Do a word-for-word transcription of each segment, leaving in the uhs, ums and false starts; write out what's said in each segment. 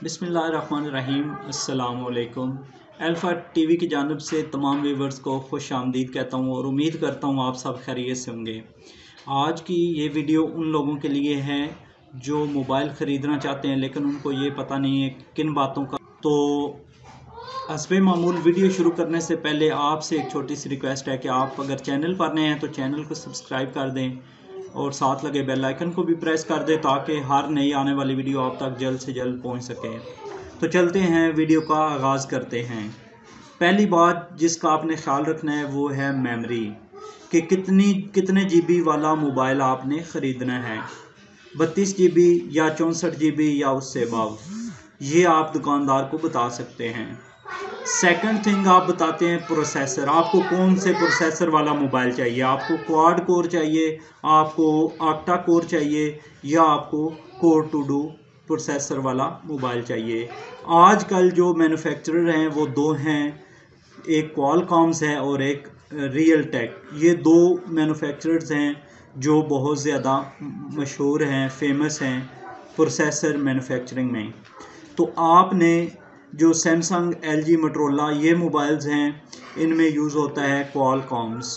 बिस्मिल्लाहिर्रहमानिर्रहीम अस्सलामुअलैकुम। Alpha TV की जानिब से तमाम व्यूवर्स को खुश आमदीद कहता हूँ और उम्मीद करता हूँ आप सब खैरियत से होंगे। आज की ये वीडियो उन लोगों के लिए है जो मोबाइल ख़रीदना चाहते हैं लेकिन उनको ये पता नहीं है किन बातों का। तो हस्बे मामूल वीडियो शुरू करने से पहले आपसे एक छोटी सी रिक्वेस्ट है कि आप अगर चैनल पर नए हैं तो चैनल को सब्सक्राइब कर दें और साथ लगे बेल आइकन को भी प्रेस कर दें ताकि हर नई आने वाली वीडियो आप तक जल्द से जल्द पहुंच सके। तो चलते हैं, वीडियो का आगाज़ करते हैं। पहली बात जिसका आपने ख्याल रखना है वो है मेमोरी, कि कितनी कितने जीबी वाला मोबाइल आपने ख़रीदना है, बत्तीस जीबी या चौंसठ जीबी या उससे अबव, ये आप दुकानदार को बता सकते हैं। सेकंड थिंग आप बताते हैं प्रोसेसर, आपको कौन से प्रोसेसर वाला मोबाइल चाहिए, आपको क्वाड कोर चाहिए, आपको ऑक्टा कोर चाहिए या आपको कोर टू डू प्रोसेसर वाला मोबाइल चाहिए। आजकल जो मैन्युफैक्चरर हैं वो दो हैं, एक क्वालकॉम्स है और एक रियल टेक। ये दो मैन्युफैक्चरर्स हैं जो बहुत ज़्यादा मशहूर हैं, फेमस हैं प्रोसेसर मैन्युफैक्चरिंग में। तो आपने जो सैमसंग, एलजी, मोटरोला ये मोबाइल्स हैं, इनमें यूज़ होता है क्वालकॉम्स।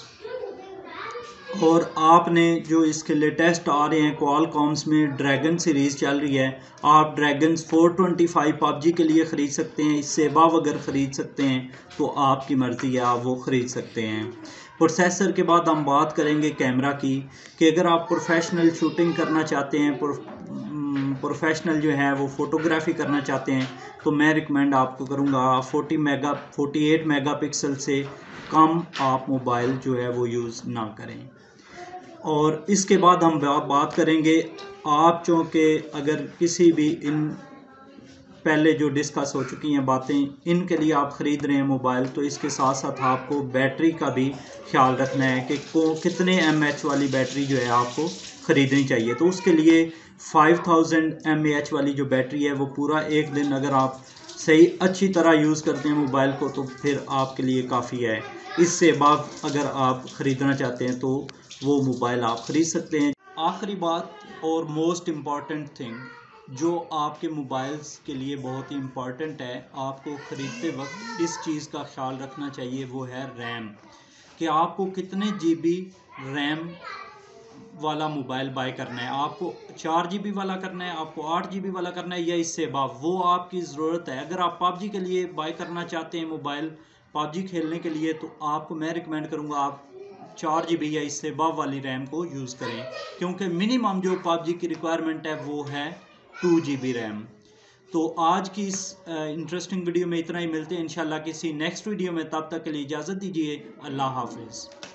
और आपने जो इसके लेटेस्ट आ रहे हैं क्वालकॉम्स में ड्रैगन सीरीज़ चल रही है, आप Dragon four twenty five PUBG के लिए ख़रीद सकते हैं। इससे अबव अगर ख़रीद सकते हैं तो आपकी मर्ज़ी है, आप वो ख़रीद सकते हैं। प्रोसेसर के बाद हम बात करेंगे कैमरा की, कि अगर आप प्रोफेशनल शूटिंग करना चाहते हैं, प्रोफेशनल जो है वो फ़ोटोग्राफी करना चाहते हैं, तो मैं रिकमेंड आपको करूँगा forty mega forty eight megapixel से कम आप मोबाइल जो है वो यूज़ ना करें। और इसके बाद हम बात करेंगे आप चूँकि अगर किसी भी इन पहले जो डिस्कस हो चुकी हैं बातें, इनके लिए आप ख़रीद रहे हैं मोबाइल, तो इसके साथ साथ आपको बैटरी का भी ख्याल रखना है कि को कितने एम एच वाली बैटरी जो है आपको ख़रीदनी चाहिए। तो उसके लिए five thousand M A H वाली जो बैटरी है वो पूरा एक दिन अगर आप सही अच्छी तरह यूज़ करते हैं मोबाइल को तो फिर आपके लिए काफ़ी है। इससे बाद अगर आप ख़रीदना चाहते हैं तो वो मोबाइल आप ख़रीद सकते हैं। आखिरी बात और मोस्ट इम्पॉर्टेंट थिंग जो आपके मोबाइल्स के लिए बहुत ही इम्पॉर्टेंट है, आपको ख़रीदते वक्त इस चीज़ का ख्याल रखना चाहिए, वो है रैम, कि आपको कितने जीबी रैम वाला मोबाइल बाय करना है। आपको चार जीबी वाला करना है, आपको आठ जीबी वाला करना है या इससे अबव, वो आपकी ज़रूरत है। अगर आप पबजी के लिए बाय करना चाहते हैं मोबाइल, पबजी खेलने के लिए, तो आपको मैं रिकमेंड करूँगा आप चार जीबी या इससे अबव वाली रैम को यूज़ करें, क्योंकि मिनिमम जो पबजी की रिक्वायरमेंट है वो है टू जीबी रैम। तो आज की इस इंटरेस्टिंग वीडियो में इतना ही। मिलते हैं इंशाल्लाह किसी नेक्स्ट वीडियो में, तब तक के लिए इजाज़त दीजिए। अल्लाह हाफिज़।